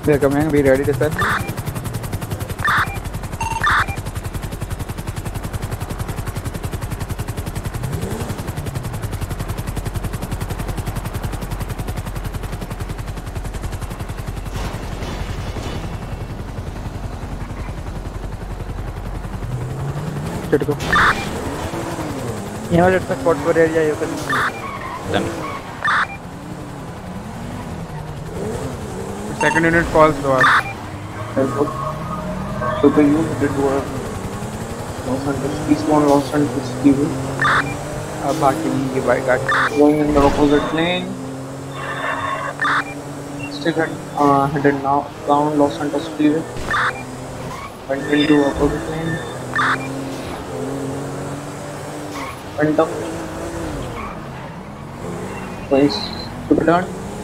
They're coming. Be ready to sir. Let's go. यहाँ let's spot for area you can. Done. Second unit falls to us. Super you did work. Los Santos, East Mount Los Santos TV. Parking the bike guard. Going in the opposite lane. Still headed now down Los Santos TV. Went into opposite lane. Went up. Nice. Super turn.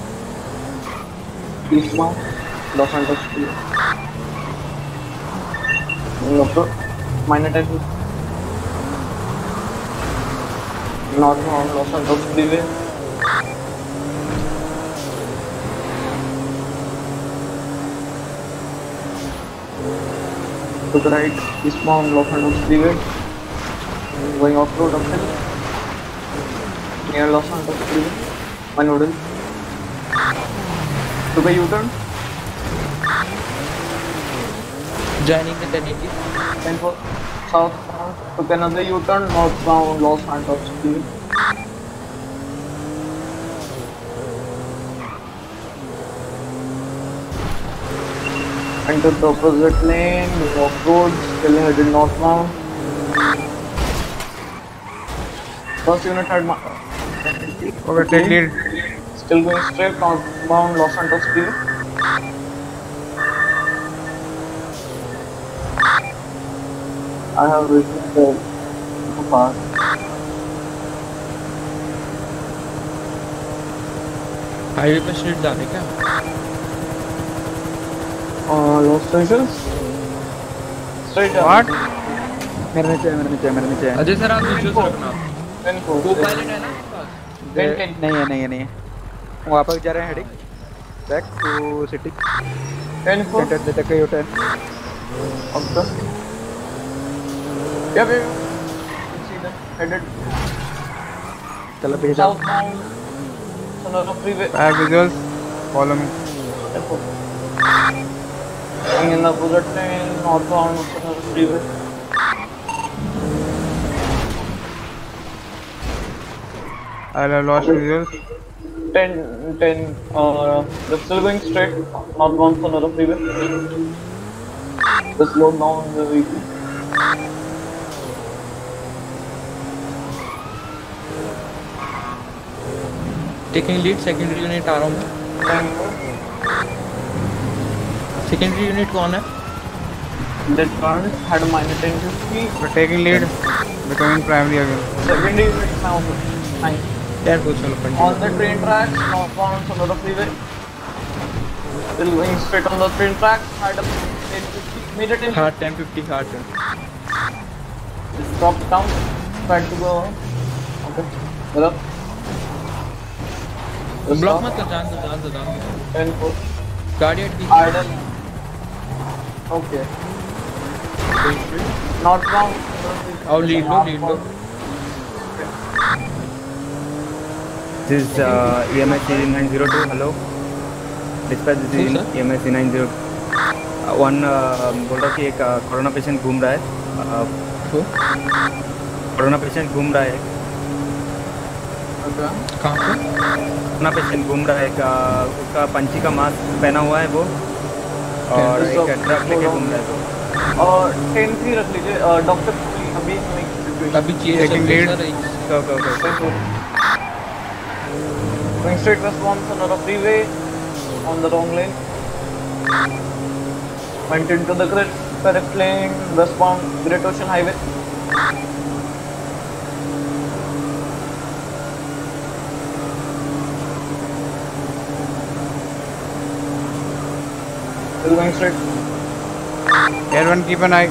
East Mount Los Santos TV. Minor 10 feet. North Mount Los Santos Freeway. To the right, East Mount Los Santos Freeway. Going off-road uphill. Near Los Santos Freeway. One noodle. To the U-turn. Joining the 1080. 10 for southbound. Took another U-turn northbound Los Santos Freeway. Entered the opposite lane, off road, still headed northbound. First unit had Okay, take lead. still going straight northbound Los Santos Freeway. I have written the part. Highway पे street जाने क्या? Los Stations. Straight What? मेरे नीचे है. Ajay sir आप नीचे से रखना. 10 4. को पायलट है ना नहीं है. वापस जा रहे हैं heading. Back to city. 10 4. Enter the take U-turn. Okay. Yeah. See them headed चलो पीछे जाओ. southbound Sonora Freeway. Visuals. Follow me. Going in the opposite lane, northbound Sonora Freeway. I have lost visuals. 10. They're still going straight northbound Sonora Freeway. Just slow down the vehicle. Taking lead. Secondary unit आ रहा हूँ. Secondary unit कौन है? That car had a minor 1050. We're taking lead. Becoming primary again. Secondary unit now. Nice. यार कुछ चलो पंडित. On the train tracks, northbound Sonora Freeway. Still going straight on the train tracks, had a 1050, made a 1050. हाँ 1050 heart है. Just drop it down, try to go. Okay. Hello. Block मत कर. जान दो. 10 4. गाड़ी अटकी. Idle. Okay. Northbound. और lead लो. This is EMS 902. Hello. Dispatch this is EMS 902. One बोल रहा कि एक कोरोना पेशेंट घूम रहा है. कोरोना पेशेंट घूम रहा है. कहाँ पे? कोरोना पेशेंट घूम रहा है. उसका पंची का मास्क पहना हुआ है वो. और एक ट्रक लेके घूम रहा है वो. और 10-3 रख लीजिए. डॉक्टर अभी चीज़ Taking lead. Go. going straight westbound Sonora Freeway on the wrong lane. Went into the correct lane, westbound Great Ocean Highway. Still going straight. Air one, keep an eye.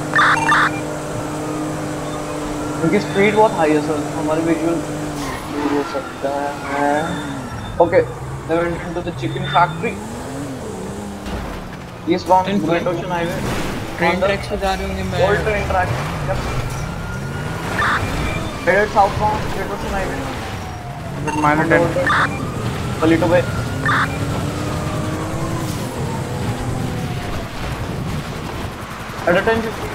उनकी स्पीड बहुत high है sir. हमारे visual हो सकता है. Okay, they went into the chicken factory. Eastbound Great Ocean Highway. Train track से जा रहे होंगे मैं। Old train track. Yep. Headed southbound Great Ocean Highway. But minor 10. Palito Bay. At a 1050.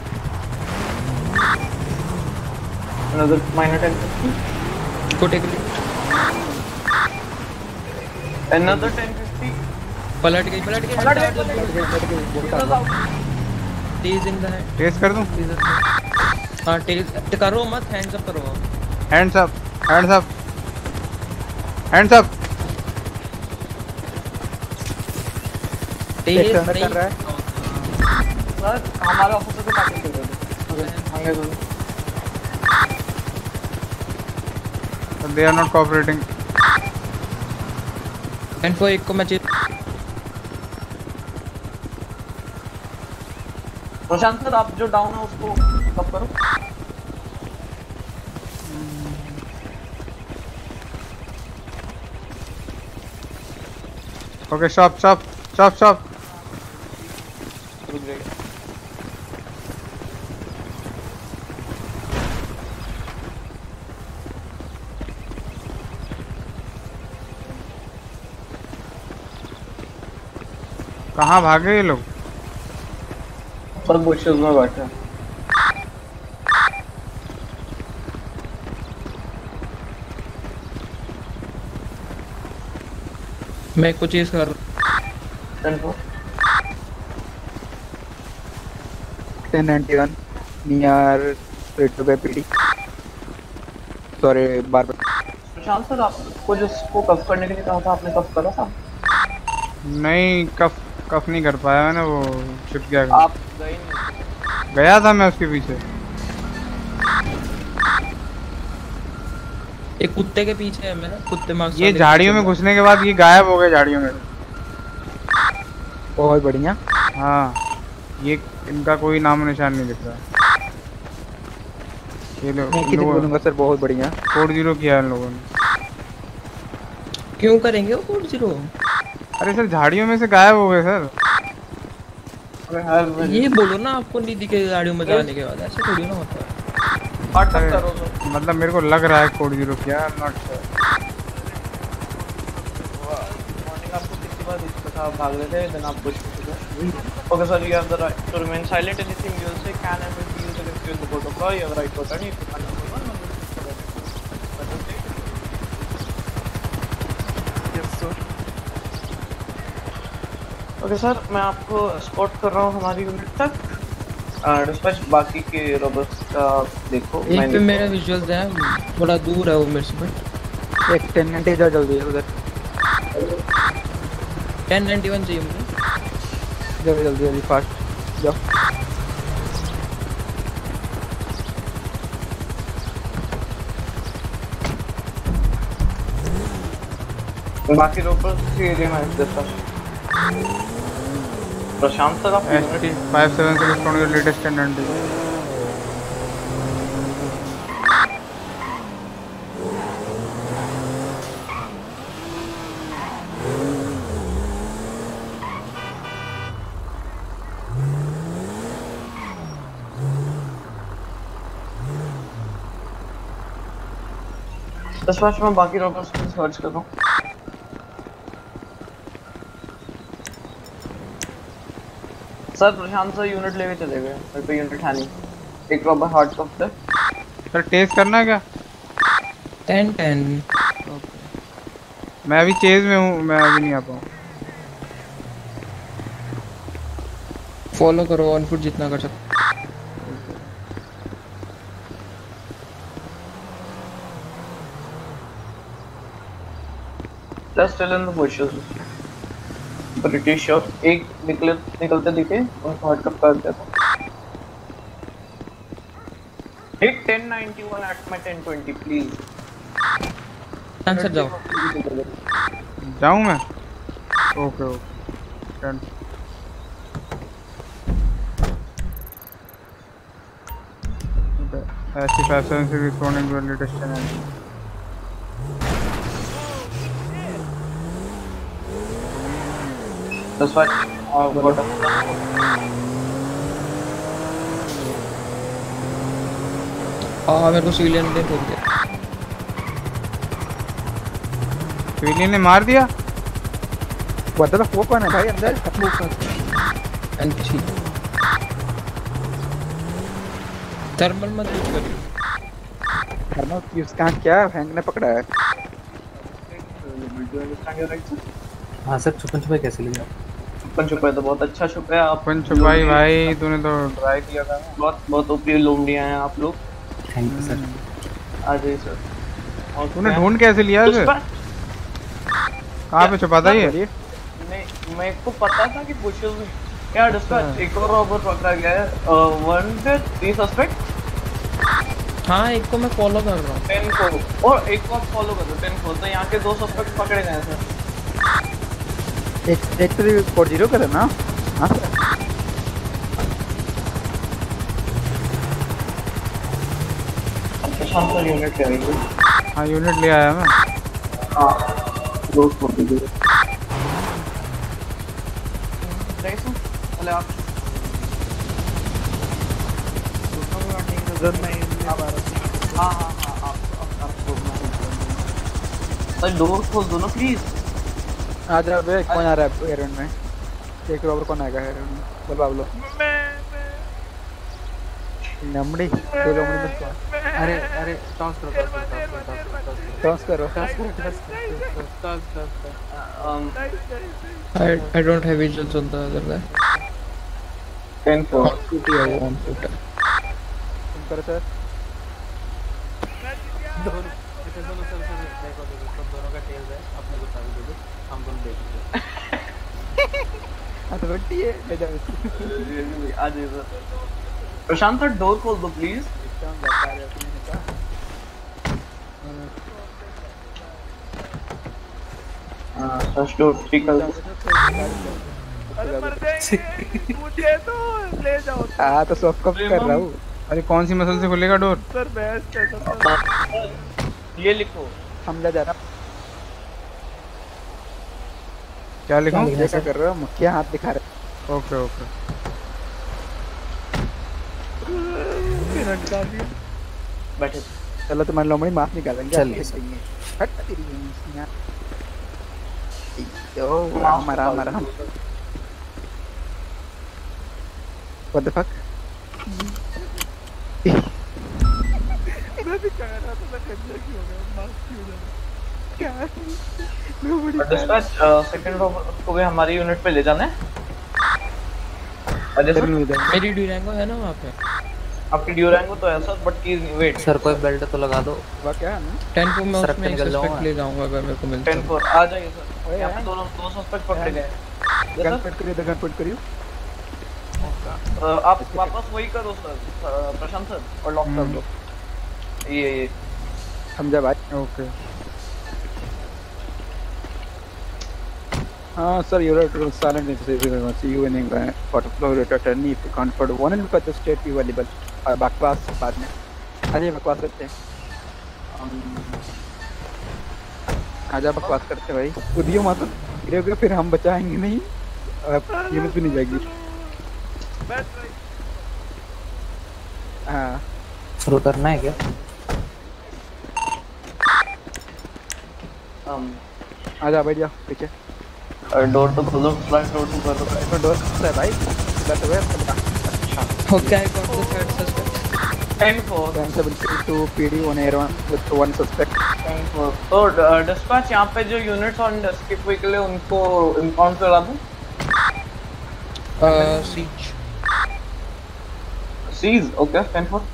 Another minor 1050. Go take a look. Another 1050. पलट गई तेज in the है। Test कर दूं? हाँ तेज करो मत, हैंड्स अप करो। Hands up, hands up, hands up. तेज कर नहीं रहा है। सर हमारे ऑफिसर को पार्किंग कर रहे थे। मंगे तो They are not cooperating. And for एक को मैं प्रशांत सर आप जो डाउन है उसको कब करो। Okay, stop, stop, stop, stop. रुक जाइए। कहाँ भागे ये लोग? सर बुशेस में बैठे हैं। मैं कुछ चीज कर 1091 near Palito Bay PD। Sorry बार प्रशांत सर आपको जिसको कफ करने के लिए कहा था आपने कफ करा था? नहीं, कफ नहीं कर पाया मैंने, वो छिप गया। आप गए नहीं? गया था मैं उसके पीछे। एक कुत्ते के पीछे है मेरा, कुत्ते मार्क्स ये झाड़ियों में घुसने के बाद ये गायब हो गए झाड़ियों में। बहुत बढ़िया। हाँ, ये इनका कोई नामो निशान नहीं दिख रहा। ये मैं किसी को बोलूंगा सर, बहुत बढ़िया। कोड 0 किया इन लोगों ने। क्यों करेंगे वो कोड 0? अरे सर झाड़ियों में से गायब हो गए सर। ये बोलो ना आपको नहीं दिखे गाड़ियों में जाने के बाद, ऐसे थोड़ी ना होता है। अटक करो सर। मतलब मेरे को लग रहा है कोड 0 किया, नॉट श्योर। मॉर्निंग आपको कितनी बार इसके साथ भाग रहे थे, देन आप पुश कर दो। Okay sir, you have the right to remain silent. Anything you will say can and will use against you in the court of law. You have right to attorney if you can not. Okay sir, मैं आपको spot कर रहा हूँ हमारी unit तक। Dispatch बाकी के robots का देखो। एक पे मेरा विजुअल्स है, थोड़ा दूर है वो मेरे से, बट एक 1090 जा जल्दी उधर। 1091 चाहिए मुझे। जल्दी जल्दी जल्दी फास्ट जाओ। बाकी रोबोट्स के एरिया में देता हूँ। प्रशांत सर आप ST 57 से रिस्पॉन्ड कर लेटेस्ट टेंडेंसी। डिस्पैच में बाकी रोबोट्स को सर्च कर रहा हूँ। सर प्रशांत सर यूनिट लेके चले गए, मेरे पे यूनिट है नहीं। एक रॉबर हार्ड कप से। सर टेस्ट करना है क्या? 1010 मैं अभी चेज में हूँ, मैं अभी नहीं आ पाऊँ। फॉलो करो ऑन फुट जितना कर सकते। Just still in the bushes. Pretty sure एक निकलते दिखे उनको हट कप कर देता। Hit 1091 at my 1020 please. Answer जाओ। जाऊँ मैं? Okay okay. ST 57 से responding to latest tendency. Dispatch bottom मेरे को सिविलियन ने ठोक दिया। सिविलियन ने मार दिया। व्हाट द फक कौन है भाई अंदर? एनपीसी थर्मल मत यूज कर। थर्मल यूज कहां क्या हैंग ने पकड़ा है? हाँ सर छुपन छुपाई कैसे लिया? छुपन छुपाई तो बहुत अच्छा छुपा है आप। अपन छुपाई भाई तूने तो ट्राई किया था। बहुत बहुत ओपी लोमड़ियां हैं आप लोग। Thank you sir. आ जाइए सर। और तूने ढूंढ कैसे लिया इसे? कहाँ पे छुपा था ये? नहीं मेरे को पता था कि बुशेस में क्या डिस्पैच एक और रॉबर पकड़ा गया है। 1 से 3 सस्पेक्ट। हाँ एक को मैं फॉलो कर रहा हूँ। 10 को और एक को आप फॉलो कर दो 10 को। तो यहाँ के 2 सस्पेक्ट पकड़े गए सर। एक 340 का था ना? हाँ सर। शाम को यूनिट ले आएंगे। हाँ यूनिट ले आया मैं। हाँ रोज को दे दो। चले आप। हाँ आप सर डोर खोल दो ना प्लीज। आ जा बे कौन आ रहा है एयरन में? एक रॉबर कौन आएगा एयरन में? बोल बाबलो। नमड़ी दो लोमड़ी में कौन? अरे टॉस करो टॉस करो। I don't have visuals on the other guy. 10 4 Shooter है वो on shooter. तुम करो सर। दोनों सर देखो सब दोनों का टेल्स है। अपने को चाबी दे दो हम दोनों देखेंगे। हाँ तो बट्टी है ले जाओ। आ जाइए सर। प्रशांत सर डोर खोल दो प्लीज। हाँ डोर ठीक है। मुझे तो ले जाओ हाँ तो सब कब कर रहा हूँ। अरे कौन सी मसल से खुलेगा डोर? सर बहस कैसा ये लिखो समझा जा रहा। क्या लिखूं? ये क्या कर रहे हो? मुखिया हाथ दिखा रहे। Okay okay. बैठे। चलो तुम्हारे लोमड़ी माफ निकालेंगे। चलिए हट तेरी यहाँ। यो Ram Ram Ram. What the fuck? मैं भी कह रहा था मैं कंजर क्यों हो गया माफ क्यों हो गया क्या डिस्पैच सेकंड रॉबर को भी हमारी यूनिट पे ले जाना है। अजय सर मेरी ड्यूरेंगो है ना वहाँ पे। आपकी ड्यूरेंगो तो है सर बट की वेट सर कोई बेल्ट तो लगा दो। वह क्या है ना? 10 को मैं सड़क पे उसमें एक निकल सस्पेक्ट जाऊंगा। ले जाऊंगा अगर मेरे को मिलता 10 है। 4 आ जाइए सर। यहाँ पे दोनों 2 सस्पेक्ट पकड़े गए। गन पॉइंट करियो तो गन पॉइंट करियो। आप वापस वही करो सर प्रशांत सर और लॉक कर दो। ये समझा भाई? Okay. Sir, you're at silent interface. See you in England. Photo flow rate attorney if you can't afford one and look at the state view available. बकवास बाद में। अरे बकवास करते हैं। आजा बकवास करते भाई। कूदियो मत। गिरोगे फिर हम बचाएंगे नहीं। कीमत भी नहीं जाएगी। हाँ। शुरू करना है क्या? आजा बैठ जा पीछे। डोर तो खोलो फ्रंट डोर तो खोलो। तो डोर है भाई। बस वे अच्छा। Okay, I got the third suspect. 10 4 732 PD on air one with one suspect. 10 4 तो डिस्पैच यहाँ पे जो यूनिट्स ऑन एस्केप व्हीकल है उनको इन्फॉर्म करा दूँ। Siege. सीज ओके 10 4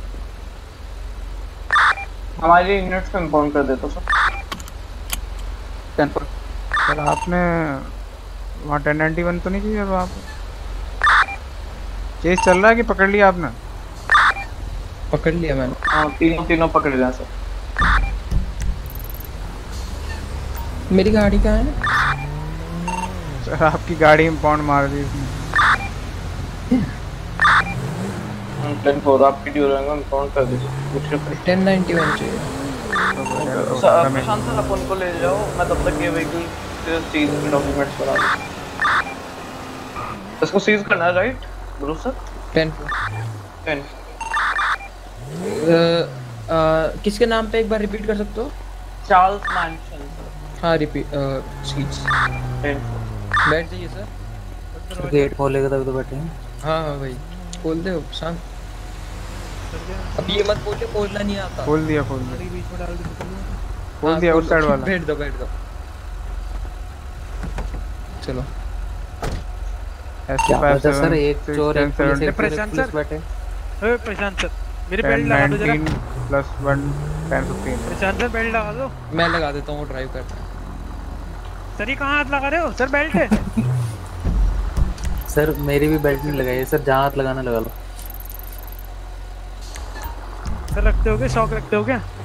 हमारी यूनिट्स को इन्फॉर्म कर देता सर। 10 4 सर आपने वहाँ 1091 तो नहीं की है वहाँ पे? केस चल रहा है कि पकड़ लिया आपने? पकड़ लिया मैंने। हाँ तीनों पकड़ लिया सर। मेरी गाड़ी कहाँ है? सर आपकी गाड़ी में पॉन्ड मार दी इसने। 10 4 आपकी ड्यूरेंगो इन्फॉर्म कर दीजिए। 1091 चाहिए। प्रशांत सर आप उनको ले जाओ मैं तब तक ये व्हीकल चीज डॉक्यूमेंट्स बना दूँ। इसको सीज करना है राइट ब्रो सर? 10 किसके नाम पे एक बार रिपीट कर सकते हो? Charles mansion. हाँ रिपीट सीट्स 10 बैठ जाइए सर। गेट खोलेगा तभी तो बैठेंगे। हाँ हाँ भाई खोल दे शांत। अब ये मत बोलिए खोलना नहीं आता। खोल दिया हाँ, उस साइड वाला। बैठ दो चलो। क्या पता सर एक चोर एक पुलिस एक प्रशांत पुलिस सर। बैठे। ओए प्रशांत सर मेरे बेल्ट लगा दो जरा। 19 +1 10 15। प्रशांत सर बेल्ट लगा दो। मैं लगा देता हूँ, वो ड्राइव करता है। सर ये कहाँ हाथ लगा रहे हो सर? बेल्ट है। सर मेरी भी बेल्ट नहीं लगाई है सर, जहाँ हाथ लगाना लगा लो। सर रखते हो क्या? शॉक रखते हो क्या?